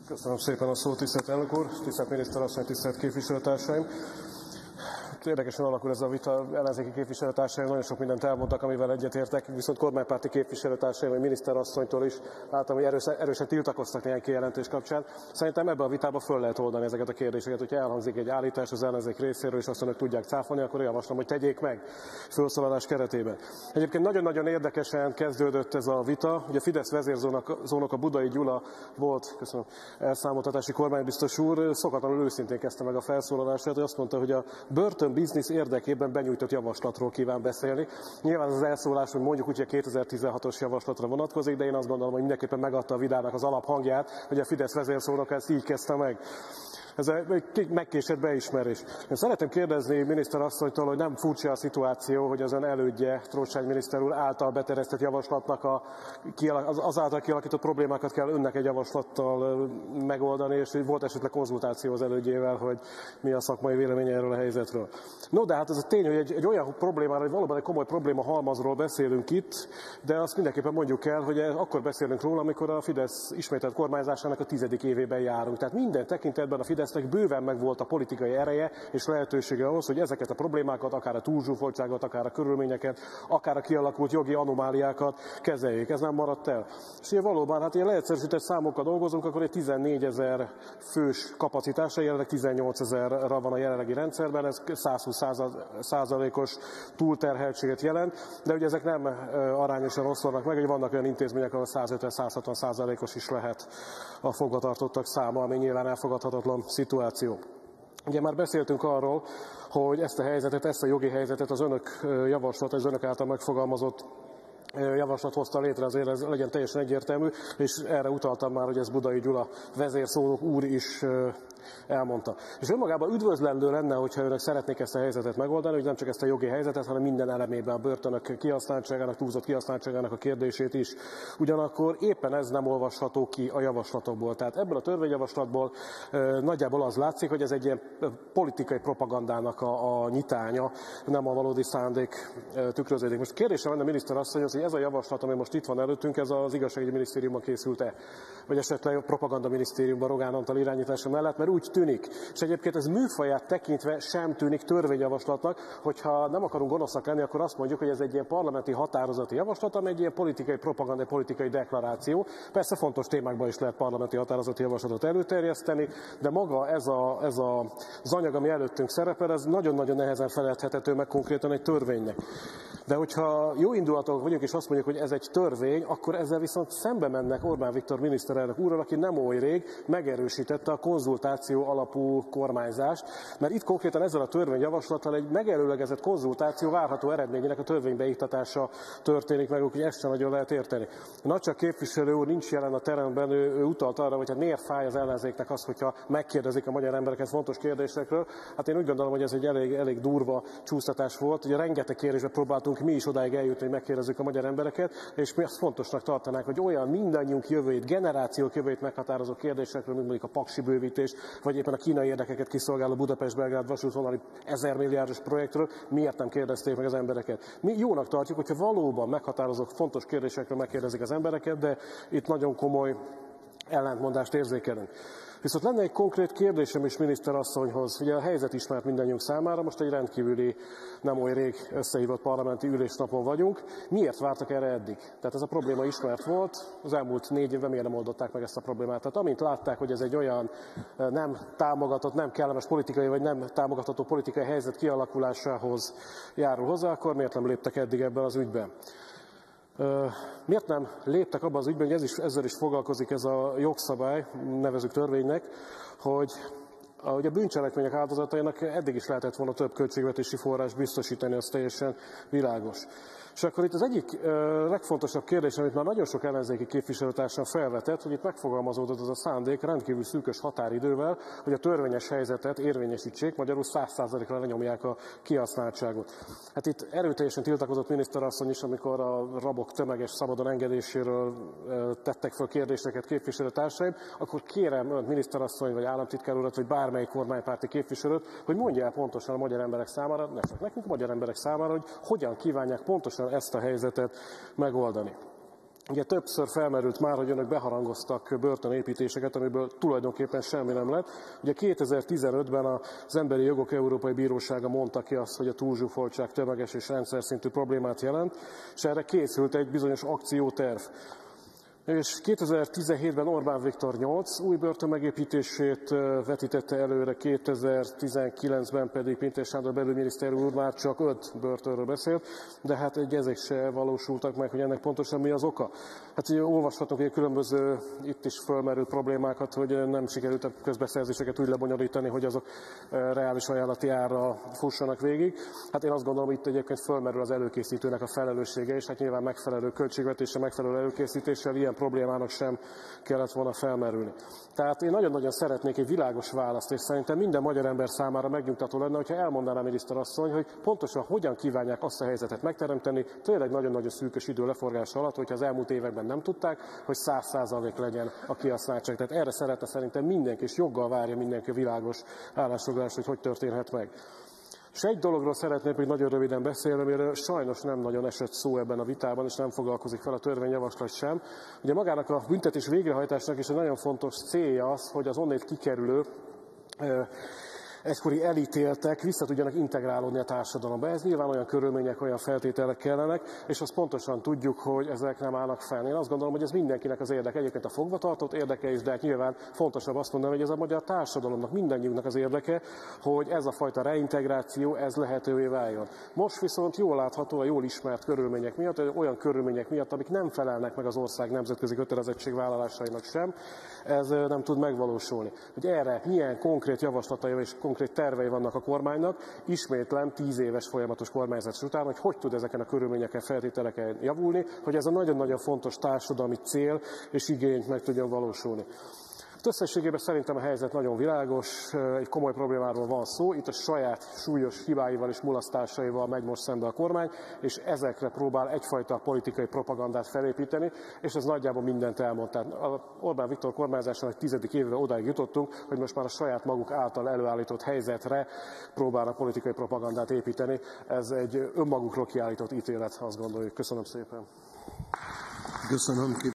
Köszönöm szépen a szót, tisztelt elnök úr, tisztelt miniszterasszony, tisztelt képviselőtársaim. Érdekesen alakul ez a vita, ellenzéki képviselőtársaim nagyon sok mindent elmondtak, amivel egyetértek, viszont kormánypárti képviselőtársaim, vagy miniszterasszonytól is láttam, hogy erősen tiltakoztak néhány kijelentés kapcsán. Szerintem ebbe a vitába föl lehet oldani ezeket a kérdéseket, hogyha elhangzik egy állítás az ellenzék részéről, és azt önök tudják cáfolni, akkor javaslom, hogy tegyék meg felszólalás keretében. Egyébként nagyon-nagyon érdekesen kezdődött ez a vita. Ugye a Fidesz vezérzónok, a Budai Gyula volt, köszönöm, elszámoltatási kormánybiztos úr, szokatlanul őszintén kezdte meg a felszólalását, hogy azt mondta, hogy a börtönbiznisz érdekében benyújtott javaslatról kíván beszélni. Nyilván az elszólás, hogy mondjuk úgy, hogy a 2016-os javaslatra vonatkozik, de én azt gondolom, hogy mindenképpen megadta a vitának az alaphangját, hogy a Fidesz vezérszónoka ezt így kezdte meg. Ez egy megkésett beismerés. Én szeretném kérdezni miniszterasszonytól, hogy nem furcsa a szituáció, hogy az ön elődje, Trócsán miniszter úr által beterjesztett javaslatnak azáltal kialakított problémákat kell önnek egy javaslattal megoldani, és volt esetleg konzultáció az elődjével, hogy mi a szakmai véleménye erről a helyzetről. No, de hát ez a tény, hogy egy olyan problémáról, hogy valóban egy komoly probléma halmazról beszélünk itt, de azt mindenképpen mondjuk el, hogy akkor beszélünk róla, amikor a Fidesz ismételt kormányzásának a 10. évében járunk. Tehát minden tekintetben a Fidesznek bőven megvolt a politikai ereje és lehetősége ahhoz, hogy ezeket a problémákat, akár a túlzsúfoltságot, akár a körülményeket, akár a kialakult jogi anomáliákat kezeljék. Ez nem maradt el. És ugye valóban, hát ilyen leegyszerűsített számokkal dolgozunk, akkor egy 14 000 fős kapacitása, jelenleg 18 000-ra van a jelenlegi rendszerben, ez 120%-os túlterheltséget jelent, de ugye ezek nem arányosan oszlanak meg, hogy vannak olyan intézmények, ahol 150-160%-os is lehet a fogvatartottak száma, ami nyilván elfogadhatatlan szituáció. Ugye már beszéltünk arról, hogy ezt a helyzetet, ezt a jogi helyzetet az önök javaslata, az önök által megfogalmazott javaslat hozta létre, azért ez legyen teljesen egyértelmű, és erre utaltam már, hogy ez Budai Gyula vezérszónok úr is elmondta. És önmagában üdvözlendő lenne, hogyha önök szeretnék ezt a helyzetet megoldani, hogy nem csak ezt a jogi helyzetet, hanem minden elemében a börtönök kihasználtságának, túlzott kihasználtságának a kérdését is. Ugyanakkor éppen ez nem olvasható ki a javaslatokból. Tehát ebből a törvényjavaslatból nagyjából az látszik, hogy ez egy ilyen politikai propagandának a nyitánya, nem a valódi szándék tükröződik. Most kérdésem lenne a miniszter asszonyhoz, hogy ez a javaslat, ami most itt van előttünk, ez az igazságügyi minisztériumban készült-e? Vagy esetleg a propaganda minisztériumban Rogán Antal irányítása mellett, mert úgy tűnik, és egyébként ez műfaját tekintve sem tűnik törvényjavaslatnak, hogyha nem akarunk gonoszak lenni, akkor azt mondjuk, hogy ez egy ilyen parlamenti határozati javaslat, ami egy ilyen politikai propaganda, politikai deklaráció. Persze fontos témákban is lehet parlamenti határozati javaslatot előterjeszteni, de maga ez az anyag, ami előttünk szerepel, ez nagyon-nagyon nehezen felelhethető meg konkrétan egy törvénynek. De hogyha jó indulatok vagyunk, és azt mondjuk, hogy ez egy törvény, akkor ezzel viszont szembe mennek Orbán Viktor miniszterelnök úrral, aki nem oly rég megerősítette a konzultáció alapú kormányzást, mert itt konkrétan ezzel a törvényjavaslattal egy megelőlegezett konzultáció várható eredményének a törvénybeiktatása történik meg, úgyhogy ezt sem nagyon lehet érteni. Nagycsak képviselő úr nincs jelen a teremben, ő utalt arra, hogy hát miért fáj az ellenzéknek az, hogyha megkérdezik a magyar embereket fontos kérdésekről. Hát én úgy gondolom, hogy ez egy elég durva csúsztatás volt. Ugye rengeteg kérdésre próbáltunk mi is odáig eljutni, hogy megkérdezzük a magyar embereket, és mi azt fontosnak tartanánk, hogy olyan mindannyiunk jövőjét, generációk jövőjét meghatározó kérdésekről, mint mondjuk a paksi bővítés, vagy éppen a kínai érdekeket kiszolgáló Budapest-Belgrád vasútvonali 1000 milliárdos projektről, miért nem kérdezték meg az embereket. Mi jónak tartjuk, hogyha valóban meghatározó fontos kérdésekről megkérdezik az embereket, de itt nagyon komoly ellentmondást érzékelünk. Viszont lenne egy konkrét kérdésem is miniszterasszonyhoz. Ugye a helyzet ismert mindannyiunk számára, most egy rendkívüli, nem oly rég összehívott parlamenti ülésnapon vagyunk. Miért vártak erre eddig? Tehát ez a probléma ismert volt, az elmúlt 4 évben miért nem oldották meg ezt a problémát? Tehát amint látták, hogy ez egy olyan nem támogatott, nem kellemes politikai, vagy nem támogatható politikai helyzet kialakulásához járul hozzá, akkor miért nem léptek eddig ebben az ügyben? Miért nem léptek abban az ügyben, hogy ezzel is foglalkozik ez a jogszabály, nevezzük törvénynek, hogy a bűncselekmények áldozatainak eddig is lehetett volna több költségvetési forrás biztosítani, az teljesen világos. És akkor itt az egyik legfontosabb kérdés, amit már nagyon sok ellenzéki képviselőtársam felvetett, hogy itt megfogalmazódott az a szándék rendkívül szűkös határidővel, hogy a törvényes helyzetet érvényesítsék, magyarul 100%-ra lenyomják a kihasználtságot. Hát itt erőteljesen tiltakozott miniszterasszony is, amikor a rabok tömeges szabadon engedéséről tettek fel kérdéseket képviselőtársaim, akkor kérem önt, miniszterasszony, vagy államtitkár urat, vagy bármelyik kormánypárti képviselőt, hogy mondja el pontosan a magyar emberek számára, ne csak nekünk, a magyar emberek számára, hogy hogyan kívánják pontosan ezt a helyzetet megoldani. Ugye többször felmerült már, hogy önök beharangoztak börtönépítéseket, amiből tulajdonképpen semmi nem lett. Ugye 2015-ben az Emberi Jogok Európai Bírósága mondta ki azt, hogy a túlzsúfoltság tömeges és rendszer szintű problémát jelent, és erre készült egy bizonyos akcióterv. És 2017-ben Orbán Viktor 8 új börtön megépítését vetítette előre, 2019-ben pedig Pintér Sándor belügyminiszter úr már csak 5 börtönről beszélt, de hát ezek se valósultak meg, hogy ennek pontosan mi az oka. Hát ugye olvashatunk egy különböző itt is fölmerült problémákat, hogy nem sikerült a közbeszerzéseket úgy lebonyolítani, hogy azok reális ajánlati árra fussanak végig. Hát én azt gondolom, itt egyébként fölmerül az előkészítőnek a felelőssége, és hát nyilván megfelelő költségvetéssel, megfelelő előkészítéssel ilyen problémának sem kellett volna felmerülni. Tehát én nagyon-nagyon szeretnék egy világos választ, és szerintem minden magyar ember számára megnyugtató lenne, hogyha elmondaná a miniszterasszony, hogy pontosan hogyan kívánják azt a helyzetet megteremteni, tényleg nagyon-nagyon szűkös idő leforgása alatt, hogyha az elmúlt években nem tudták, hogy 100% legyen a kihasználtság. Tehát erre szeretne szerintem mindenki, és joggal várja mindenki a világos állásfoglalást, hogy történhet meg. És egy dologról szeretnék még nagyon röviden beszélni, amiről sajnos nem nagyon esett szó ebben a vitában, és nem foglalkozik fel a törvényjavaslat sem. Ugye magának a büntetés végrehajtásnak is egy nagyon fontos célja az, hogy az onnét kikerülő egykori elítéltek vissza tudjanak integrálódni a társadalomba. Ez nyilván olyan körülmények, olyan feltételek kellenek, és azt pontosan tudjuk, hogy ezek nem állnak fenn. Én azt gondolom, hogy ez mindenkinek az érdeke, egyébként a fogvatartott érdeke is, de hát nyilván fontosabb azt mondani, hogy ez a magyar társadalomnak, mindannyiunknak az érdeke, hogy ez a fajta reintegráció, ez lehetővé váljon. Most viszont jól látható a jól ismert körülmények miatt, olyan körülmények miatt, amik nem felelnek meg az ország nemzetközi kötelezettségvállalásainak sem, ez nem tud megvalósulni. Hogy erre milyen konkrét javaslatai és konkrét tervei vannak a kormánynak, ismétlem 10 éves folyamatos kormányzás után, hogy tud ezeken a körülményeken, feltételeken javulni, hogy ez a nagyon-nagyon fontos társadalmi cél és igény meg tudjon valósulni. Összességében szerintem a helyzet nagyon világos, egy komoly problémáról van szó, itt a saját súlyos hibáival és mulasztásaival megy most szembe a kormány, és ezekre próbál egyfajta politikai propagandát felépíteni, és ez nagyjából mindent elmond. Tehát Orbán Viktor kormányzásának 10. évével odáig jutottunk, hogy most már a saját maguk által előállított helyzetre próbálnak politikai propagandát építeni. Ez egy önmagukról kiállított ítélet, azt gondoljuk. Köszönöm szépen. Köszönöm.